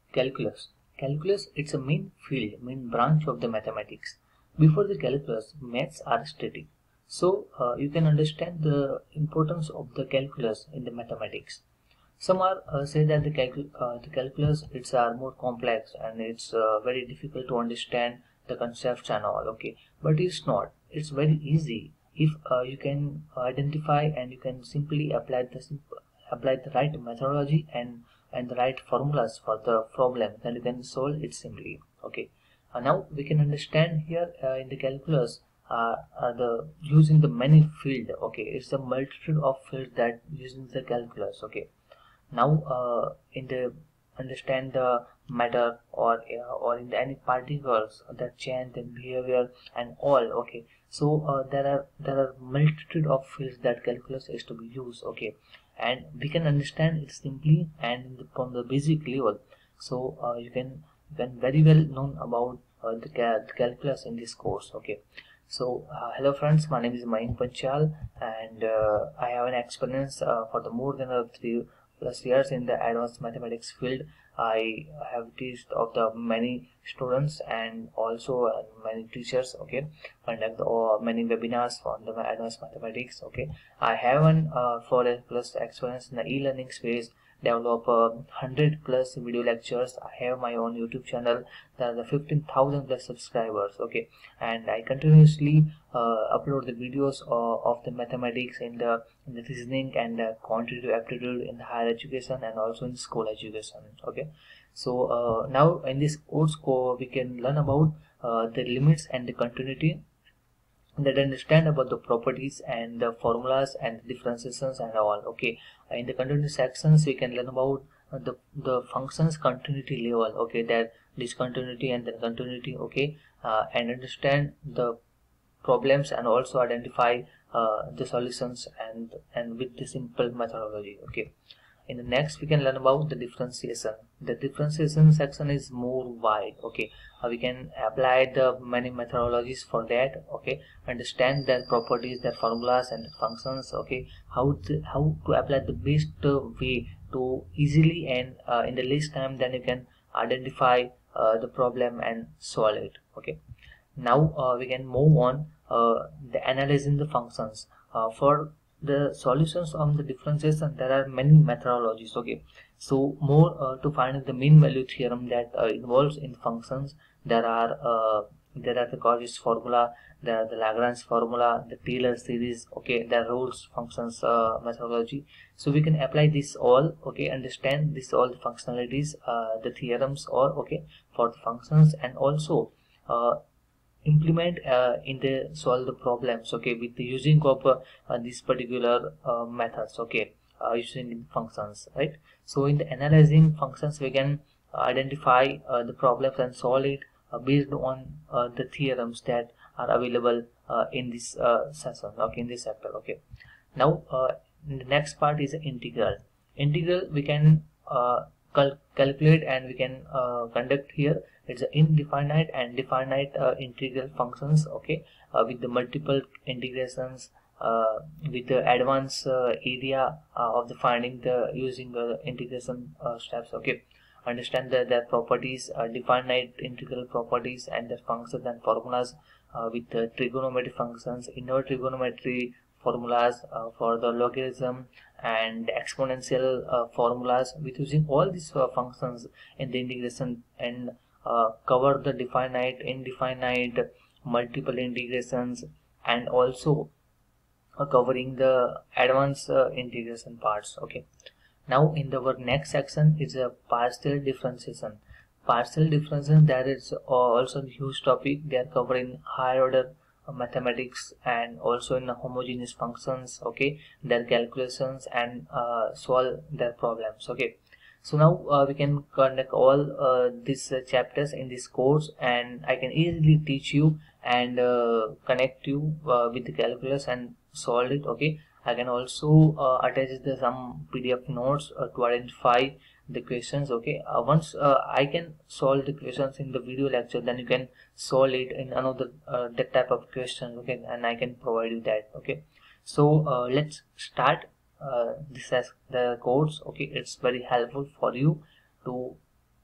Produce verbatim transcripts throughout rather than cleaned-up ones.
Calculus. Calculus, it's a main field, main branch of the mathematics. Before the calculus, maths are static. So uh, you can understand the importance of the calculus in the mathematics. Some are uh, say that the, calcul uh, the calculus it's are more complex and it's uh, very difficult to understand the concepts and all. Okay, but it's not. It's very easy if uh, you can identify and you can simply apply the apply the right methodology and and the right formulas for the problem, then you can solve it simply. Okay, uh, now we can understand here uh, in the calculus uh, uh, the using the many field. Okay, it's a multitude of fields that using the calculus. Okay, now uh, in the understand the matter or uh, or in the any particles that change the behavior and all. Okay, so uh, there are there are multitude of fields that calculus is to be used. Okay, and we can understand it simply and the, from the basic level. So uh, you can you can very well known about uh, the, cal the calculus in this course. Okay, so uh, hello friends, my name is Mayank Panchal and uh, I have an experience uh, for the more than uh, three plus years in the advanced mathematics field. I have taught of the many students and also uh, many teachers. Okay, conduct uh, many webinars on the advanced mathematics. Okay, I have an uh, four years plus experience in the e-learning space. Develop uh, one hundred plus video lectures. I have my own YouTube channel. There are the fifteen thousand plus subscribers. Okay, and I continuously uh, upload the videos uh, of the mathematics in the, in the reasoning and uh, quantitative aptitude in the higher education and also in school education. Okay, so uh, now in this course we can learn about uh, the limits and the continuity, that understand about the properties and the formulas and differentiations and all. Okay, in the continuity sections we can learn about uh, the the functions continuity level. Okay, that discontinuity and the continuity. Okay, uh, and understand the problems and also identify uh, the solutions and and with the simple methodology. Okay, in the next we can learn about the differentiation. The differentiation section is more wide. Okay, uh, we can apply the many methodologies for that. Okay, understand their properties, their formulas and the functions. Okay, how to, how to apply the best uh, way to easily and uh, in the least time, then you can identify uh, the problem and solve it. Okay, now uh, we can move on uh, the analyzing the functions. Uh, for the solutions on the differentiation, there are many methodologies. Okay, so more uh, to find the mean value theorem that uh, involves in functions, there are uh, there are the Cauchy's formula, there are the Lagrange formula, the Taylor series. Okay, the rules functions uh, methodology. So we can apply this all. Okay, understand this all the functionalities, uh, the theorems or okay for the functions, and also uh, implement uh, in the solve the problems. Okay, with the using of uh, uh, these particular uh, methods. Okay, uh, using functions, right? So in the analyzing functions we can identify uh, the problems and solve it uh, based on uh, the theorems that are available uh, in this uh, session. Okay, in this chapter. Okay, now uh, the next part is the integral. Integral we can uh, cal calculate and we can uh, conduct here. It's an indefinite and definite uh, integral functions. Okay, uh, with the multiple integrations, uh, with the advanced uh, area uh, of the finding the using the integration uh, steps. Okay, understand the, their properties, uh, definite integral properties and their functions and formulas uh, with the trigonometry functions, inner trigonometry formulas uh, for the logarithm and exponential uh, formulas, with using all these uh, functions in the integration and uh, cover the definite, indefinite, multiple integrations, and also uh, covering the advanced uh, integration parts. Okay, now in the our next section is a partial differentiation. Partial differentiation, that is uh, also a huge topic. They are covering higher order mathematics and also in homogeneous functions. Okay, their calculations and uh, solve their problems. Okay, so now uh, we can conduct all uh, these uh, chapters in this course, and I can easily teach you and uh, connect you uh, with the calculus and solve it. Okay, I can also uh, attach the some P D F notes uh, to identify the questions. Okay, uh, once uh, I can solve the questions in the video lecture, then you can solve it in another uh, that type of question. Okay, and I can provide you that. Okay, so uh, let's start uh, this as the course. Okay, it's very helpful for you to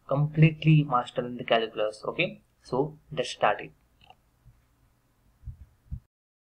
completely master in the calculus. Okay, so let's start it.